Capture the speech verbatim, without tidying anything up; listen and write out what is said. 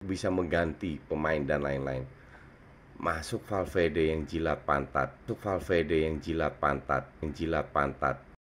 bisa mengganti pemain dan lain-lain. Masuk Valverde yang jilat pantat, masuk Valverde yang jilat pantat, yang jilat pantat.